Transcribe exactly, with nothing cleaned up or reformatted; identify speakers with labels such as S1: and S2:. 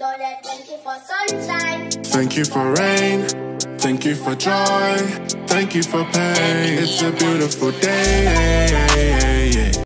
S1: Lord, I thank you for sunshine.
S2: Thank you for rain. Thank you for joy. Thank you for pain. It's a beautiful day.